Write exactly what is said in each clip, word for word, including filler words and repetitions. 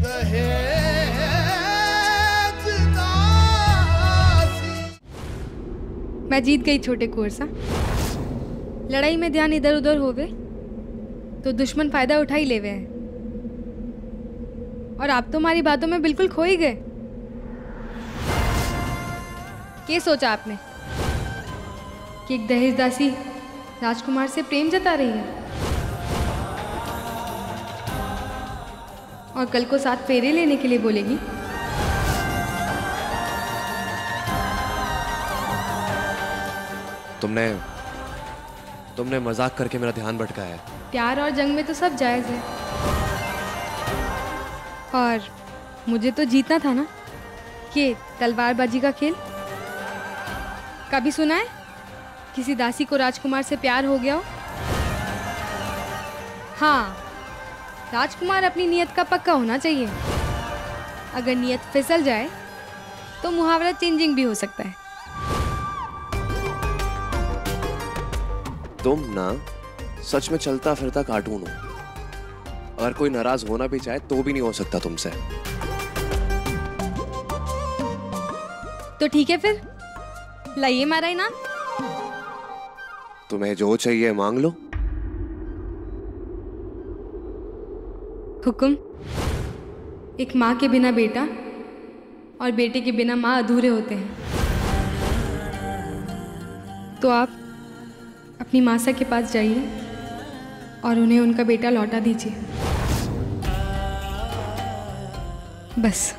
मैं जीत गई छोटे कुंवर सा। लड़ाई में ध्यान इधर उधर होवे तो दुश्मन फायदा उठा ही लेवे हैं। और आप तो हमारी बातों में बिल्कुल खो ही गए। क्या सोचा आपने कि एक दहेज दासी राजकुमार से प्रेम जता रही है और कल को साथ फेरे लेने के लिए बोलेगी? तुमने तुमने मजाक करके मेरा ध्यान भटकाया है। प्यार और जंग में तो सब जायज है। और मुझे तो जीतना था ना। ये तलवारबाजी का खेल कभी सुना है किसी दासी को राजकुमार से प्यार हो गया हो? हाँ, राजकुमार अपनी नियत का पक्का होना चाहिए। अगर नियत फिसल जाए तो मुहावरा चेंजिंग भी हो सकता है। तुम ना सच में चलता फिरता कार्टून हो। अगर कोई नाराज होना भी चाहे तो भी नहीं हो सकता तुमसे। तो ठीक है फिर, लाइए हमारा इनाम। तुम्हें जो चाहिए मांग लो। हुक्म। एक माँ के बिना बेटा और बेटे के बिना माँ अधूरे होते हैं। तो आप अपनी मासा के पास जाइए और उन्हें उनका बेटा लौटा दीजिए। बस।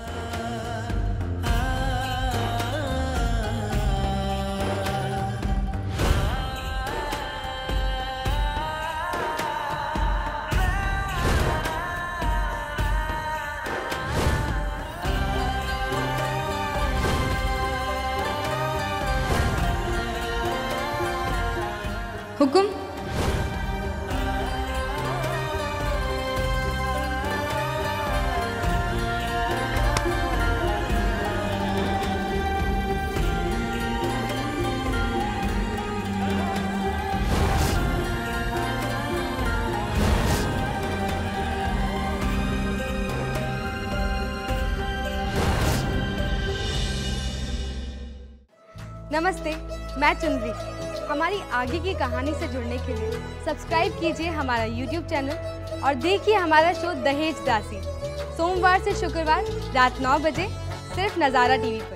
हुक्म। नमस्ते, मैं चुनरी। हमारी आगे की कहानी से जुड़ने के लिए सब्सक्राइब कीजिए हमारा यूट्यूब चैनल और देखिए हमारा शो दहेज दासी सोमवार से शुक्रवार रात नौ बजे सिर्फ नज़ारा टीवी पर।